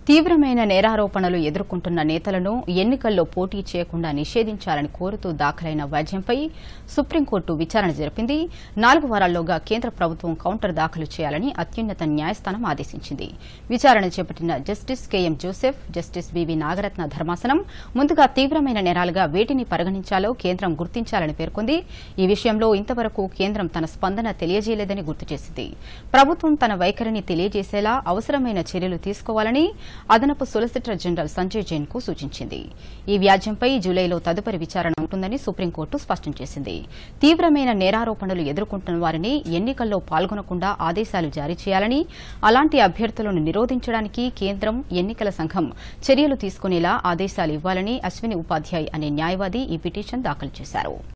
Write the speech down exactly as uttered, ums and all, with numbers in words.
తీవ్రమైన నేరారోపణలు ఎదుర్కొంటున్న నేతలను ఎన్నికల్లో పోటీ చేయకుండా నిషేధించాలని కోరుతూ దాఖలైన వ్యాజ్యంపై సుప్రీంకోర్టు విచారణ జరిపింది. నాలుగు వారాల్లోగా కేంద్ర ప్రభుత్వం కౌంటర్ దాఖలు చేయాలని అత్యున్నత న్యాయస్థానం ఆదేశించింది. విచారణ చేపట్టిన justice KM Joseph, justice BV Nagarathna ధర్మాసనం ముందుగా తీవ్రమైన నేరాలుగా వేటిని పరిగణించాలో కేంద్రం గుర్తించాలని పేర్కొంది. ఈ విషయంలో ఇంతవరకు కేంద్రం తన స్పందన తెలియజేయలేదని గుర్తు చేసింది. ప్రభుత్వం తన వైఖరిని తెలియజేసేలా అవసరమైన చర్యలు తీసుకోవాలని అదనపు సొలిసిటర్ జనరల్ సంజయ్ జైన్ కు సూచించింది. ఈ వ్యాజ్యంపై జూలైలో తదుపరి విచారణ ఉంటుందని సుప్రీంకోర్టు స్పష్టం చేసింది. తీవ్రమైన నేరారోపణలు ఎదుర్కొంటున్న వారిని ఎన్నికల్లో పాల్గొనకుండా ఆదేశాలు జారీ చేయాలని, అలాంటి అభ్యర్థులను నిరోధించడానికి కేంద్రం, ఎన్నికల సంఘం చర్యలు తీసుకునేలా ఆదేశాలు ఇవ్వాలని అశ్విని ఉపాధ్యాయ్ అనే న్యాయవాది ఈ పిటిషన్ దాఖలు చేశారు.